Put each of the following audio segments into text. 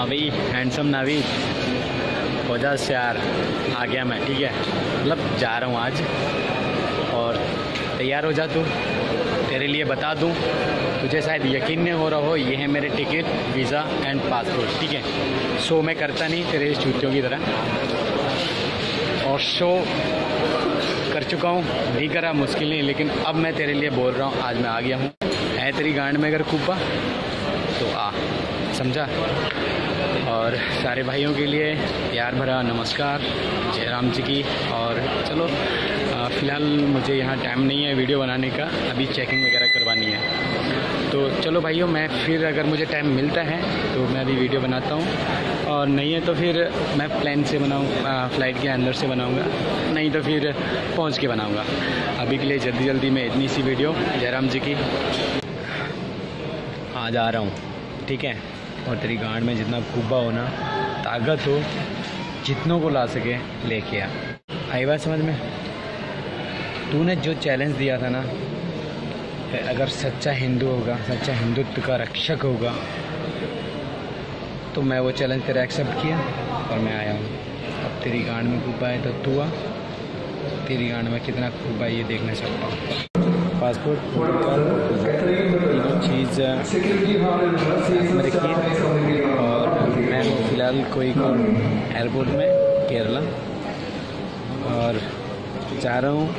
नावी, handsome नावी, हो जा यार, आ गया मैं। ठीक है, मतलब जा रहा हूँ आज, और तैयार हो जा तू, तेरे लिए बता दूँ, तुझे शायद यकीन नहीं हो रहा हो, ये है मेरे टिकट, वीज़ा एंड पासपोर्ट। ठीक है, शो मैं करता नहीं तेरे चूतियों की तरह, और शो कर चुका हूँ, नहीं करा मुश्किल नहीं, लेकिन अब मैं तेरे लिए बोल रहा हूँ, आज मैं आ गया हूँ। है तेरी गांड में अगर कुब्बा तो आ, समझा। और सारे भाइयों के लिए प्यार भरा नमस्कार, जय राम जी की। और चलो, फ़िलहाल मुझे यहाँ टाइम नहीं है वीडियो बनाने का, अभी चेकिंग वगैरह करवानी है। तो चलो भाइयों, मैं फिर अगर मुझे टाइम मिलता है तो मैं अभी वीडियो बनाता हूँ, और नहीं है तो फिर मैं प्लेन से बनाऊँ, फ़्लाइट के अंदर से बनाऊँगा, नहीं तो फिर पहुँच के बनाऊँगा। अभी के लिए जल्दी जल्दी में इतनी सी वीडियो, जय राम जी की। आज आ रहा हूँ, ठीक है, और तेरी गांड में जितना कुब्बा हो ना, ताकत हो, जितनों को ला सके लेके आ। आई बात समझ में? तूने जो चैलेंज दिया था ना, अगर सच्चा हिंदू होगा, सच्चा हिंदुत्व का रक्षक होगा, तो मैं वो चैलेंज तेरा एक्सेप्ट किया और मैं आया हूँ। अब तेरी गांड में कुब्बा है तो तू आ, तेरी गांड में कितना कुब्बा ये देखना चाहता हूँ। पासपोर्ट, तीनों चीज़ में रखिए, और मैं हूँ फ़िलहाल कोझिकोड एयरपोर्ट में, केरला, और जा रहा हूँ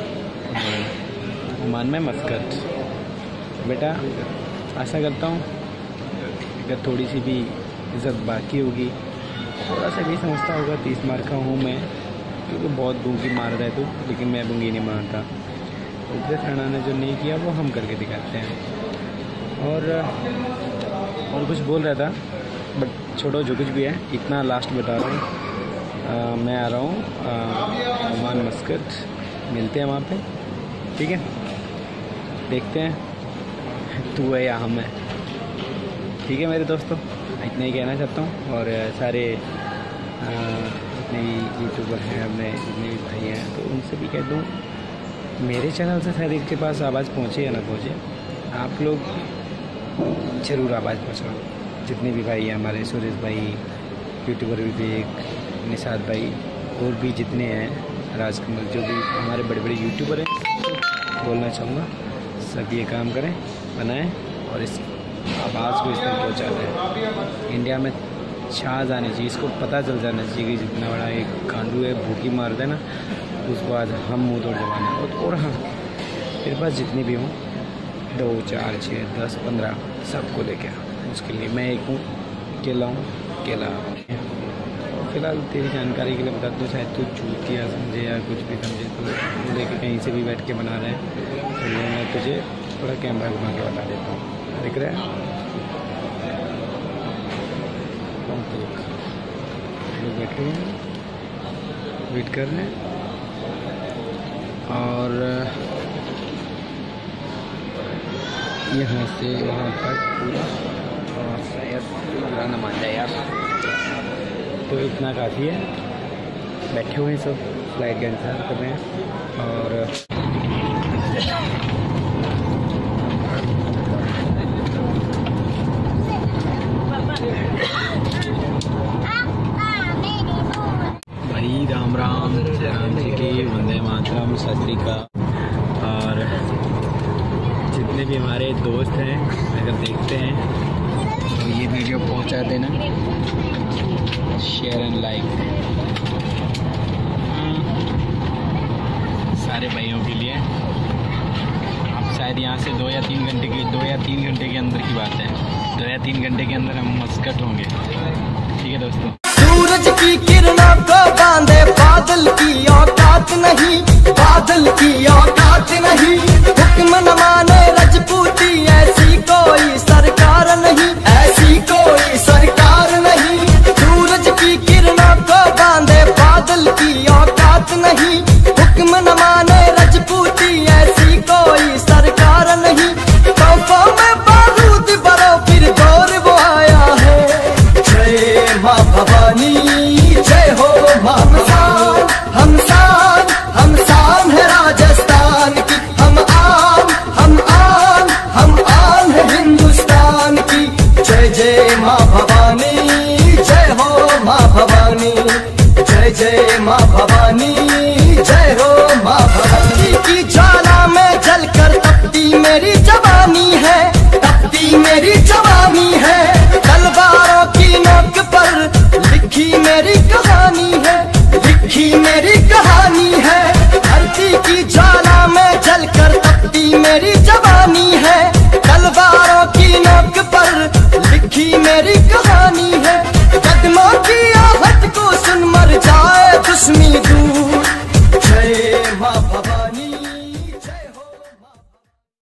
ओमान में मस्कट। बेटा, आशा करता हूँ अगर थोड़ी सी भी इज़्ज़त बाकी होगी, थोड़ा सा भी समझता होगा, 30 मार्क का हूँ मैं, क्योंकि बहुत बूंगी मार रहा है तू, लेकिन मैं बूंगी नहीं मारता। इज्जत राणा ने जो नहीं किया वो हम करके दिखाते हैं। और कुछ बोल रहा था, बट छोड़ो, जो कुछ भी है, इतना लास्ट बता रहा हूँ। मैं आ रहा हूँ ओमान मस्कट, मिलते हैं वहाँ पे, ठीक है, देखते हैं तू है या हम है। ठीक है मेरे दोस्तों, इतना ही कहना चाहता हूँ। और सारे जितने भी यूट्यूबर हैं, अपने जितने भी भाई हैं, तो उनसे भी कह दूँ, मेरे चैनल से शायद इनके पास आवाज़ पहुँचे या ना पहुँचे, आप लोग ज़रूर आवाज़ पहुँचाओ। जितने भी भाई हैं हमारे, सुरेश भाई, यूट्यूबर विवेक, निषाद भाई, और भी जितने हैं, राजकमल, जो भी हमारे बड़े बड़े यूट्यूबर हैं, बोलना चाहूँगा सब ये काम करें, बनाएं, और इस आवाज़ को इस तक पहुँचा दें। इंडिया में छा जानी चाहिए, इसको पता चल जाना चाहिए कि जितना बड़ा एक गांडू है, भूखी मार देना, उसके बाद हम मुँह तोड़ जमाना। और हाँ, मेरे पास जितने भी हों, 2, 4, 6, 10, 15 सबको लेके आ, मुश्किल नहीं, मैं एक हूँ, अकेला हूँ, अकेला। फिलहाल तेरी जानकारी के लिए बता दूँ, शायद तू चूतिया समझे या कुछ भी समझे, तो लेके कहीं से भी बैठ के बना रहे हैं, तो मैं तुझे थोड़ा कैमरा घुमा के बता देता हूँ, दिख रहा है? लोग बैठे हुए हैं, वेट कर रहे हैं, और यहाँ से वहाँ तक पूरा, और शायद पूरा न मान जाए यार, तो इतना काफ़ी है। बैठे हुए हैं सब, फ्लाइट का इंतज़ार कर रहे हैं। और भाई राम राम, जय राम जी की, वंदे मातरम, सत श्री अकाल। और जितने भी हमारे दोस्त हैं, अगर देखते हैं तो ये वीडियो पहुंचा देना, शेयर एंड लाइक, सारे भाइयों के लिए। अब शायद यहाँ से 2 या 3 घंटे के अंदर की बात है, 2 या 3 घंटे के अंदर हम मस्कट होंगे। ठीक है दोस्तों। सूरज की किरणों को बांधे बादल की औकात नहीं, बादल की औकात नहीं, हुक्म न माने रजपूती, ऐसी कोई सरकार नहीं, ऐसी कोई सरकार नहीं। सूरज की किरणों को बांधे बादल की औकात नहीं, हुक्म न माने रजपूती, ऐसी कोई सरकार नहीं। तोपों में बारूद भरो, फिर दौर वो आया है। जय माँ भवानी, जय हो माँ भवानी। हम शान है राजस्थान की, हम आन है हिंदुस्तान की। जय जय माँ भवानी। जय माँ भवानी, जय हो माँ भवानी की ज्वाला में जलकर तपती मेरी जवानी है, तपती मेरी जवानी है। तलवारों की नोक पर लिखी मेरी कहानी है, लिखी मेरी कहानी है। धरती की ज्वाला में जलकर तपती मेरी जवानी है, तलवारों की नोक पर लिखी मेरी कहानी